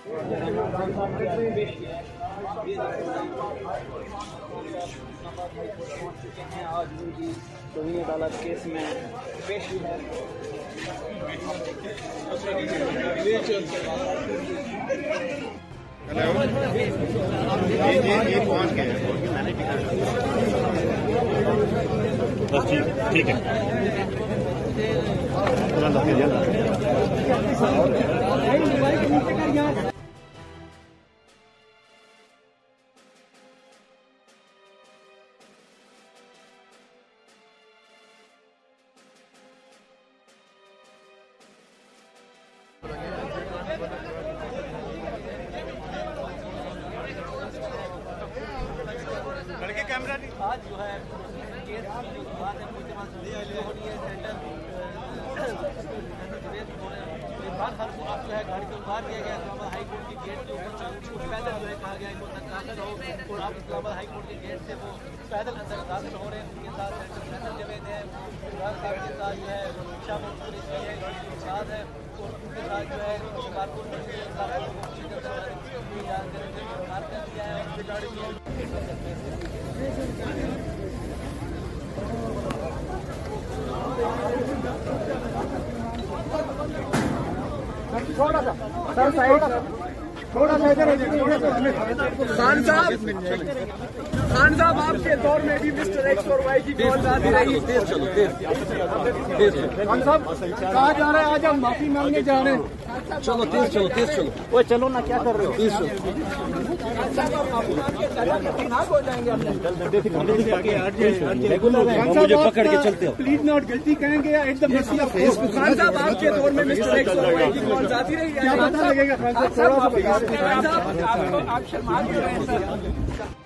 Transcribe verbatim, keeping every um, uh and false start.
आज उनकी दोनों अदालत केस में पेशी है। ये पहुंच गए बस ठीक है। लड़के कैमरा नहीं। आज जो है केस की जो बात है मुझे पास हो रही है सेंटर इमरान खान को जो है गाड़ी से उतार दिया गया। इस्लामाबाद हाई कोर्ट की गेट के ऊपर कुछ पैदल जो है कहा गया इनको दाखिल हो और आप इस्लामाबाद हाई कोर्ट के गेट से वो पैदल अंदर दाखिल हो रहे हैं। उनके साथ सेंटर जवेद है, इमरान साहब के साथ जो है शाह मंसूर इसकी है, साथ है और उनके साथ जो है कारकुन थोड़ा सा सर साइड थोड़ा सा इधर खान साहब खान साहब आपके दौर में भी मिस्टर एक्स और वाई की कॉल आती रही। तेज चलो तेज खान साहब कहाँ जा रहे हैं? आज हम माफी मांगने जा रहे हैं। चलो तेज चलो तेज चलो वो चलो ना, क्या कर रहे हो? तेज चलो मुझे पकड़ के चलते हो। प्लीज नॉट गलती करेंगे या एकदम खान साहब आपके दौर में मिस्टर एक्स और वाई की कॉल आती रही। क्या पता लगेगा खान साहब? थोड़ा सा आप शर्मा रहे हैं सर।